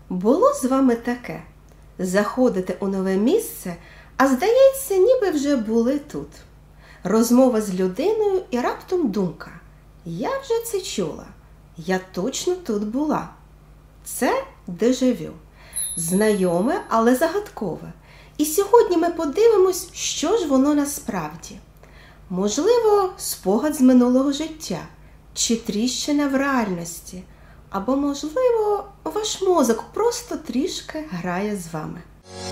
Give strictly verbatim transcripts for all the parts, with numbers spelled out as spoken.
Було з вами таке. Заходите у нове місце, а здається, ніби вже були тут. Розмова з людиною і раптом думка. Я вже це чула. Я точно тут була. Це дежавю. Знайоме, але загадкове. І сьогодні ми подивимось, що ж воно насправді. Можливо, спогад з минулого життя, чи тріщина в реальності, або, можливо, ваш мозок просто трішки грає з вами.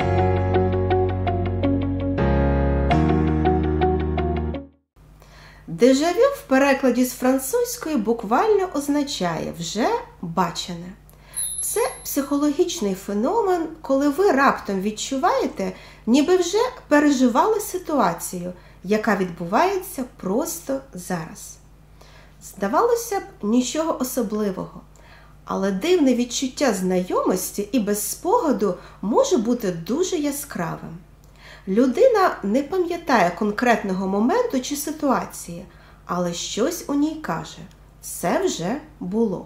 Дежавю в перекладі з французької буквально означає «вже бачене». Це психологічний феномен, коли ви раптом відчуваєте, ніби вже переживали ситуацію, яка відбувається просто зараз. Здавалося б, нічого особливого, але дивне відчуття знайомості і без спогаду може бути дуже яскравим. Людина не пам'ятає конкретного моменту чи ситуації, але щось у ній каже – це вже було.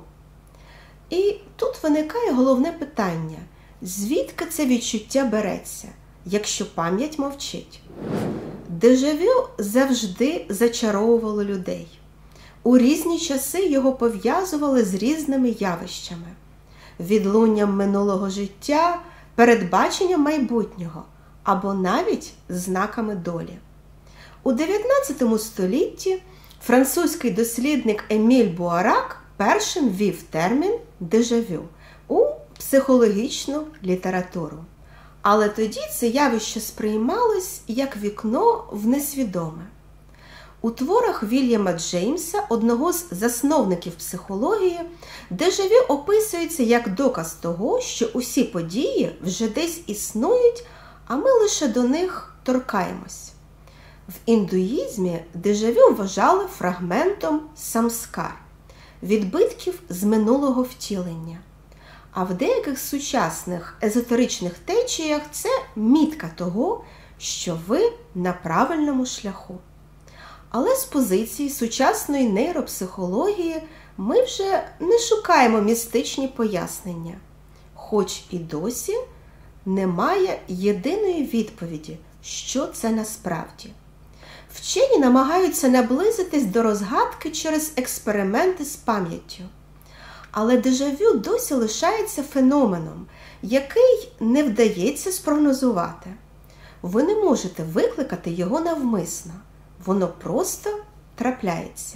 І тут виникає головне питання – звідки це відчуття береться, якщо пам'ять мовчить? Дежавю завжди зачаровувало людей. У різні часи його пов'язували з різними явищами – відлунням минулого життя, передбаченням майбутнього або навіть знаками долі. У дев'ятнадцятому столітті французький дослідник Еміль Буарак першим ввів термін дежавю у психологічну літературу. Але тоді це явище сприймалось як вікно в несвідоме. У творах Вільяма Джеймса, одного з засновників психології, дежавю описується як доказ того, що усі події вже десь існують, а ми лише до них торкаємось. В індуїзмі дежавю вважали фрагментом самскар – відбитків з минулого втілення. А в деяких сучасних езотеричних течіях це мітка того, що ви на правильному шляху. Але з позиції сучасної нейропсихології ми вже не шукаємо містичні пояснення, хоч і досі немає єдиної відповіді, що це насправді. Вчені намагаються наблизитись до розгадки через експерименти з пам'яттю. Але дежавю досі лишається феноменом, який не вдається спрогнозувати. Ви не можете викликати його навмисно. Воно просто трапляється.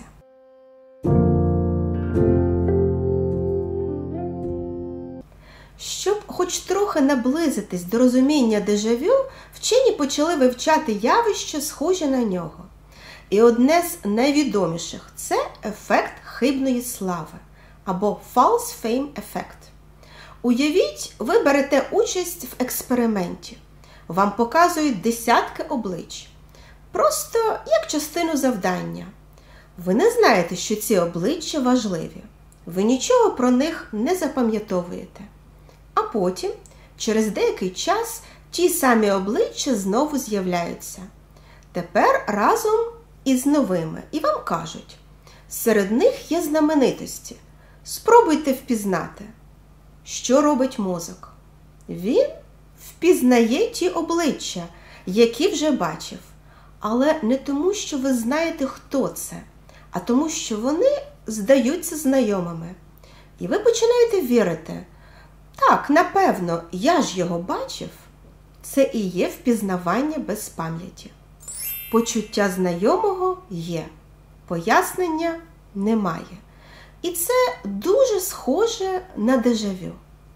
Щоб хоч трохи наблизитись до розуміння дежавю, вчені почали вивчати явища, схожі на нього. І одне з найвідоміших – це ефект хибної слави, або false fame effect. Уявіть, ви берете участь в експерименті. Вам показують десятки облич. Просто як частину завдання. Ви не знаєте, що ці обличчя важливі. Ви нічого про них не запам'ятовуєте. А потім, через деякий час, ті самі обличчя знову з'являються. Tепер разом із новими. І вам кажуть, серед них є знаменитості. Спробуйте впізнати. Що робить мозок? Він впізнає ті обличчя, які вже бачив. Але не тому, що ви знаєте, хто це, а тому, що вони здаються знайомими. І ви починаєте вірити. Так, напевно, я ж його бачив. Це і є впізнавання без пам'яті. Почуття знайомого є, пояснення немає. І це дуже схоже на дежавю.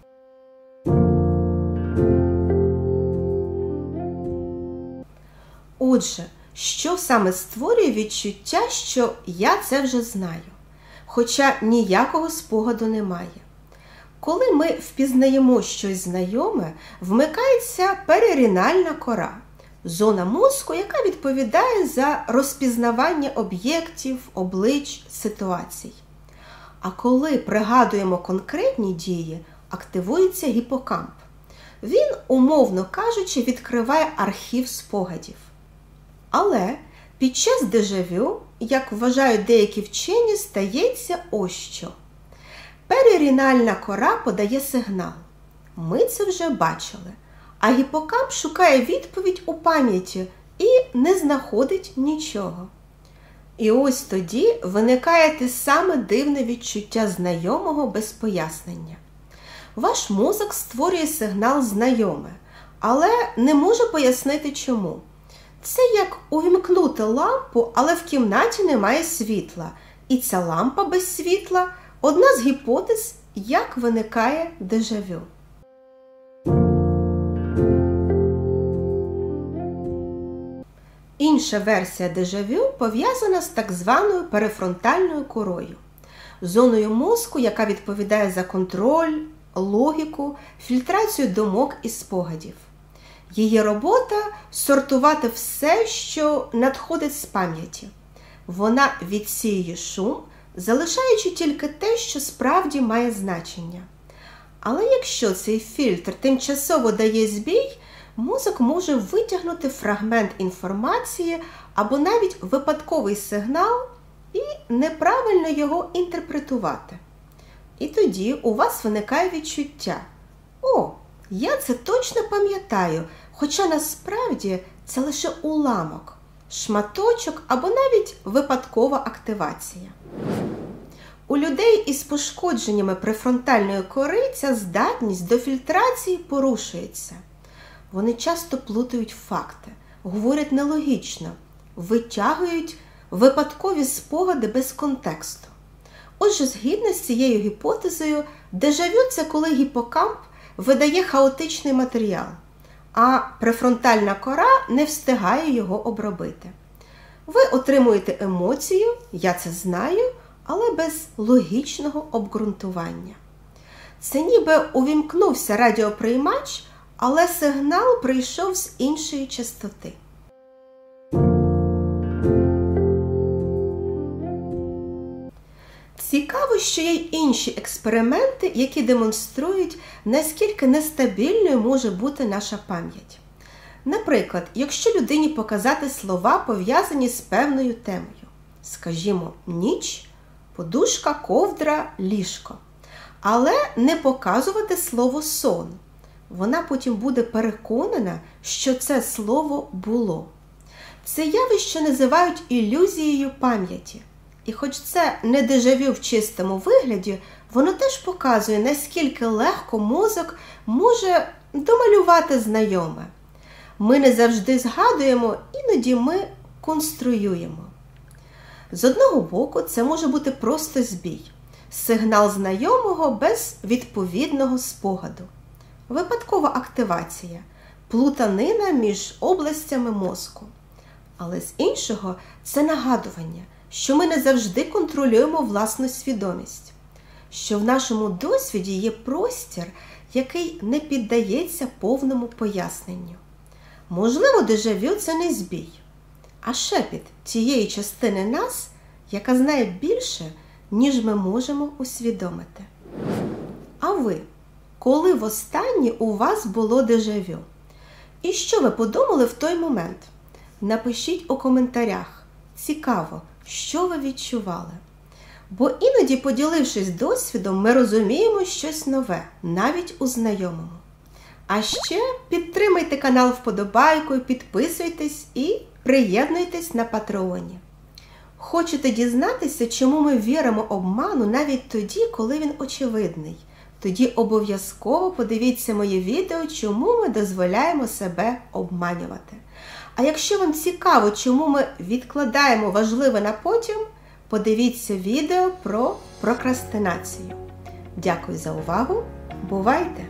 Отже, що саме створює відчуття, що я це вже знаю, хоча ніякого спогаду немає? Коли ми впізнаємо щось знайоме, вмикається перерінальна кора – зона мозку, яка відповідає за розпізнавання об'єктів, облич, ситуацій. А коли пригадуємо конкретні дії, активується гіпокамп. Він, умовно кажучи, відкриває архів спогадів. Але під час дежавю, як вважають деякі вчені, стається ось що. Перерінальна кора подає сигнал. Ми це вже бачили. А гіпокамп шукає відповідь у пам'яті і не знаходить нічого. І ось тоді виникає те саме дивне відчуття знайомого без пояснення. Ваш мозок створює сигнал «знайоме», але не може пояснити чому. Це як увімкнути лампу, але в кімнаті немає світла. І ця лампа без світла – одна з гіпотез, як виникає дежавю. Інша версія дежавю пов'язана з так званою перифронтальною корою, зоною мозку, яка відповідає за контроль, логіку, фільтрацію думок і спогадів. Її робота – сортувати все, що надходить з пам'яті. Вона відсіює шум, залишаючи тільки те, що справді має значення. Але якщо цей фільтр тимчасово дає збій, мозок може витягнути фрагмент інформації або навіть випадковий сигнал і неправильно його інтерпретувати. І тоді у вас виникає відчуття: «О, я це точно пам'ятаю», хоча насправді це лише уламок, шматочок або навіть випадкова активація. У людей із пошкодженнями префронтальної кори ця здатність до фільтрації порушується. Вони часто плутають факти, говорять нелогічно, витягують випадкові спогади без контексту. Отже, згідно з цією гіпотезою, дежавю – це коли гіпокамп видає хаотичний матеріал, а префронтальна кора не встигає його обробити. Ви отримуєте емоцію «я це знаю», але без логічного обґрунтування. Це ніби увімкнувся радіоприймач, але сигнал прийшов з іншої частоти. Цікаво, що є й інші експерименти, які демонструють, наскільки нестабільною може бути наша пам'ять. Наприклад, якщо людині показати слова, пов'язані з певною темою. Скажімо, ніч, подушка, ковдра, ліжко. Але не показувати слово сон. Вона потім буде переконана, що це слово було. Це явище називають ілюзією пам'яті. І хоч це не дежавю в чистому вигляді, воно теж показує, наскільки легко мозок може домалювати знайоме. Ми не завжди згадуємо, іноді ми конструюємо. З одного боку, це може бути просто збій. Сигнал знайомого без відповідного спогаду. Випадкова активація, плутанина між областями мозку. Але з іншого, це нагадування, що ми не завжди контролюємо власну свідомість, що в нашому досвіді є простір, який не піддається повному поясненню. Можливо, дежавю – це не збій, а шепіт тієї частини нас, яка знає більше, ніж ми можемо усвідомити. А ви? Коли востаннє у вас було дежавю? І що ви подумали в той момент? Напишіть у коментарях. Цікаво, що ви відчували. Бо іноді, поділившись досвідом, ми розуміємо щось нове, навіть у знайомому. А ще підтримайте канал вподобайкою, підписуйтесь і приєднуйтесь на Патреоні. Хочете дізнатися, чому ми віримо обману навіть тоді, коли він очевидний? Тоді обов'язково подивіться моє відео, чому ми дозволяємо себе обманювати. А якщо вам цікаво, чому ми відкладаємо важливе на потім, подивіться відео про прокрастинацію. Дякую за увагу. Бувайте!